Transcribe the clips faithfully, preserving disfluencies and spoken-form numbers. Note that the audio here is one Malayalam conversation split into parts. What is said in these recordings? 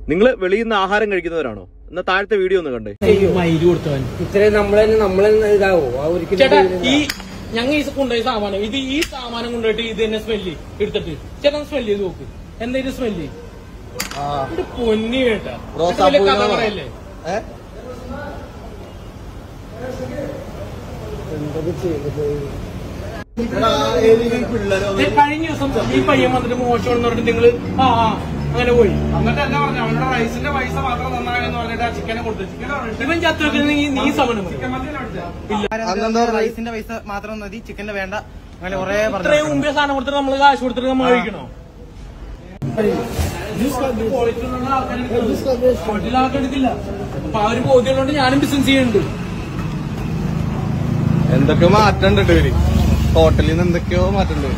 നിങ്ങൾ വെളിയിൽ നിന്ന് ആഹാരം കഴിക്കുന്നവരാണോ? എന്നാ താഴത്തെ വീഡിയോ ഒന്ന് കണ്ടേ. ഇത്രയും നമ്മളെ നമ്മളെ ഇതാവോ? ചേട്ടാ ഈ ഞങ്ങൾ ഈ കൊണ്ടുപോയി സാമാനം ഇത് ഈ സാമാനം കൊണ്ടുപോയിട്ട് ഇത് തന്നെ സ്മെല്ല് എടുത്തിട്ട് ചേട്ടാ സ്മെല്ല് ചെയ്ത് നോക്ക്. എന്താ ഇത് സ്മെല്ല്? ഇത് പൊന്നി കേട്ടാ കഥ പറയല്ലേ. കഴിഞ്ഞ ദിവസം ഈ പയ്യൻ വന്നിട്ട് മോശം എന്ന് പറഞ്ഞിട്ട് നിങ്ങള് ആ അങ്ങനെ പോയി. എന്നിട്ട് എന്താ പറഞ്ഞ അവരുടെ റൈസിന്റെ പൈസ മാത്രം നന്നായെന്ന് പറഞ്ഞിട്ട് ആ ചിക്കനെ കൊടുത്തു. ഇവൻ ചത്തൊക്കെ നീ സമനം റൈസിന്റെ പൈസ മാത്രം മതി, ചിക്കന്റെ വേണ്ട. അങ്ങനെ കുറെ ഇത്രയും മുമ്പേ സാധനം കൊടുത്തിട്ട് നമ്മള് കാശ് കൊടുത്തിട്ട് നമ്മൾ കഴിക്കണോ? ക്വാളിറ്റിയിലാക്കെടുത്തില്ല. അപ്പൊ ആ ഒരു ബോധ്യമുള്ളതുകൊണ്ട് ഞാനും ബിസിനസ് ചെയ്യുന്നുണ്ട്. എന്തൊക്കെയോ മാറ്റണ്ട് ഇവര് ഹോട്ടലിൽ നിന്ന് എന്തൊക്കെയോ മാറ്റണ്ട്.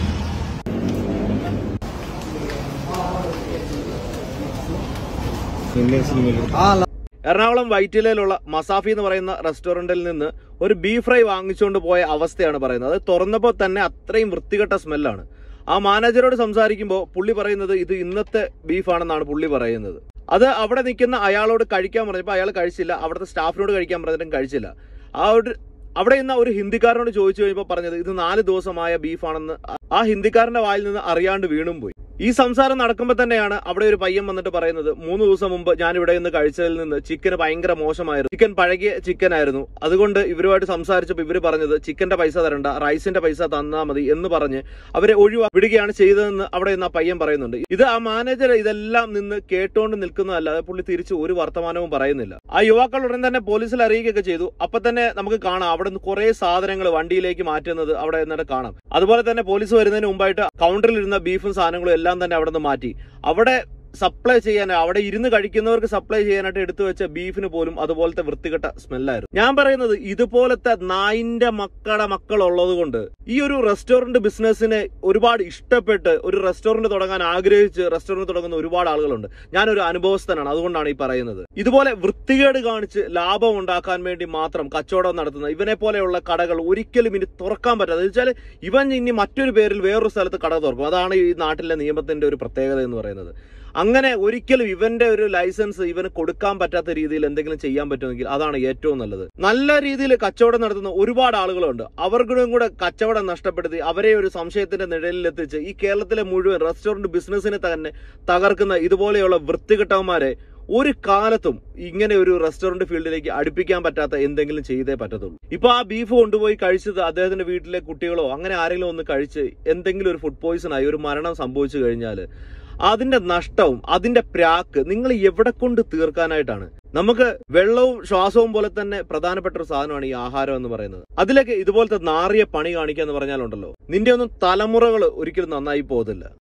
എറണാകുളം വൈറ്റിലയിലുള്ള മസാഫി എന്ന് പറയുന്ന റെസ്റ്റോറന്റിൽ നിന്ന് ഒരു ബീഫ് ഫ്രൈ വാങ്ങിച്ചുകൊണ്ട് പോയ അവസ്ഥയാണ് പറയുന്നത്. അത് തുറന്നപ്പോൾ തന്നെ അത്രയും വൃത്തികെട്ട സ്മെല്ലാണ്. ആ മാനേജറോട് സംസാരിക്കുമ്പോൾ പുള്ളി പറയുന്നത് ഇത് ഇന്നത്തെ ബീഫാണെന്നാണ് പുള്ളി പറയുന്നത്. അത് അവിടെ നിൽക്കുന്ന അയാളോട് കഴിക്കാൻ പറഞ്ഞപ്പോൾ അയാൾ കഴിച്ചില്ല. അവിടുത്തെ സ്റ്റാഫിനോട് കഴിക്കാൻ പറഞ്ഞിട്ടും കഴിച്ചില്ല. ആ ഒരു അവിടെ ഇന്ന് ഒരു ഹിന്ദിക്കാരനോട് ചോദിച്ചു കഴിഞ്ഞപ്പോൾ പറഞ്ഞത് ഇത് നാല് ദിവസമായ ബീഫാണെന്ന് ആ ഹിന്ദിക്കാരന്റെ വായിൽ നിന്ന് അറിയാണ്ട് വീണും പോയി. ഈ സംസാരം നടക്കുമ്പോൾ തന്നെയാണ് അവിടെ ഒരു പയ്യൻ വന്നിട്ട് പറയുന്നത് മൂന്ന് ദിവസം മുമ്പ് ഞാൻ ഇവിടെ നിന്ന് കഴിച്ചതിൽ നിന്ന് ചിക്കന് ഭയങ്കര മോശമായിരുന്നു, ചിക്കൻ പഴകിയ ചിക്കൻ ആയിരുന്നു, അതുകൊണ്ട് ഇവരുമായിട്ട് സംസാരിച്ചപ്പോൾ ഇവര് പറഞ്ഞത് ചിക്കന്റെ പൈസ തരണ്ട, റൈസിന്റെ പൈസ തന്നാ മതി എന്ന് പറഞ്ഞ് അവരെ ഒഴിവാ വിടുകയാണ് ചെയ്തതെന്ന് അവിടെ നിന്ന് ആ പയ്യൻ പറയുന്നുണ്ട്. ഇത് ആ മാനേജർ ഇതെല്ലാം നിന്ന് കേട്ടോണ്ട് നിൽക്കുന്നതല്ലാതെ പുള്ളി തിരിച്ച് ഒരു വർത്തമാനവും പറയുന്നില്ല. ആ യുവാക്കൾ ഉടൻ തന്നെ പോലീസിൽ അറിയിക്കുകയൊക്കെ ചെയ്തു. അപ്പൊ തന്നെ നമുക്ക് കാണാം അവിടെ നിന്ന് കുറെ സാധനങ്ങൾ വണ്ടിയിലേക്ക് മാറ്റുന്നത് അവിടെ നിന്നിട്ട് കാണാം. അതുപോലെ തന്നെ പോലീസ് വരുന്നതിന് മുമ്പായിട്ട് കൗണ്ടറിൽ ഇരുന്ന ബീഫും സാധനങ്ങളും എല്ലാം തന്നെ അവിടെ നിന്ന് മാറ്റി അവിടെ സപ്ലൈ ചെയ്യാൻ അവിടെ ഇരുന്ന് കഴിക്കുന്നവർക്ക് സപ്ലൈ ചെയ്യാനായിട്ട് എടുത്തു വെച്ച ബീഫിന് പോലും അതുപോലത്തെ വൃത്തികെട്ട സ്മെല്ലായിരുന്നു. ഞാൻ പറയുന്നത് ഇതുപോലത്തെ നായിന്റെ മക്കളുടെ മക്കൾ ഉള്ളത് കൊണ്ട് ഈ ഒരു റെസ്റ്റോറന്റ് ബിസിനസ്സിനെ ഒരുപാട് ഇഷ്ടപ്പെട്ട് ഒരു റെസ്റ്റോറന്റ് തുടങ്ങാൻ ആഗ്രഹിച്ച് റെസ്റ്റോറന്റ് തുടങ്ങുന്ന ഒരുപാട് ആളുകളുണ്ട്. ഞാനൊരു അനുഭവസ്ഥനാണ്, അതുകൊണ്ടാണ് ഈ പറയുന്നത്. ഇതുപോലെ വൃത്തികേട് കാണിച്ച് ലാഭം ഉണ്ടാക്കാൻ വേണ്ടി മാത്രം കച്ചവടം നടത്തുന്ന ഇവനെ പോലെയുള്ള കടകൾ ഒരിക്കലും ഇനി തുറക്കാൻ പറ്റാതെ വെച്ചാൽ ഇവൻ ഇനി മറ്റൊരു പേരിൽ വേറൊരു സ്ഥലത്ത് കട തുറക്കും. അതാണ് ഈ നാട്ടിലെ നിയമത്തിന്റെ ഒരു പ്രത്യേകത എന്ന് പറയുന്നത്. അങ്ങനെ ഒരിക്കലും ഇവന്റെ ഒരു ലൈസൻസ് ഇവന് കൊടുക്കാൻ പറ്റാത്ത രീതിയിൽ എന്തെങ്കിലും ചെയ്യാൻ പറ്റുമെങ്കിൽ അതാണ് ഏറ്റവും നല്ലത്. നല്ല രീതിയിൽ കച്ചവടം നടത്തുന്ന ഒരുപാട് ആളുകളുണ്ട്. അവർക്കും കൂടെ കച്ചവടം നഷ്ടപ്പെടുത്തി അവരെ ഒരു സംശയത്തിന്റെ നിഴലിലെത്തിച്ച് ഈ കേരളത്തിലെ മുഴുവൻ റെസ്റ്റോറന്റ് ബിസിനസിനെ തന്നെ തകർക്കുന്ന ഇതുപോലെയുള്ള വൃത്തികെട്ടവന്മാരെ ഒരു കാലത്തും ഇങ്ങനെ ഒരു റെസ്റ്റോറന്റ് ഫീൽഡിലേക്ക് അടുപ്പിക്കാൻ പറ്റാത്ത എന്തെങ്കിലും ചെയ്തേ പറ്റത്തുള്ളൂ. ഇപ്പൊ ആ ബീഫ് കൊണ്ടുപോയി കഴിച്ചത് അദ്ദേഹത്തിന്റെ വീട്ടിലെ കുട്ടികളോ അങ്ങനെ ആരെങ്കിലും ഒന്ന് കഴിച്ച് എന്തെങ്കിലും ഒരു ഫുഡ് പോയിസൺ ആയി ഒരു മരണം സംഭവിച്ചു കഴിഞ്ഞാൽ അതിന്റെ നഷ്ടവും അതിന്റെ പ്രാക്ക് നിങ്ങൾ എവിടെ കൊണ്ട് തീർക്കാനായിട്ടാണ്? നമുക്ക് വെള്ളവും ശ്വാസവും പോലെ തന്നെ പ്രധാനപ്പെട്ട ഒരു സാധനമാണ് ഈ ആഹാരം എന്ന് പറയുന്നത്. അതിലേക്ക് ഇതുപോലത്തെ നാറിയ പണി കാണിക്കുക എന്ന് പറഞ്ഞാലുണ്ടല്ലോ നിന്റെ ഒന്നും തലമുറകൾ ഒരിക്കലും നന്നായി പോകത്തില്ല.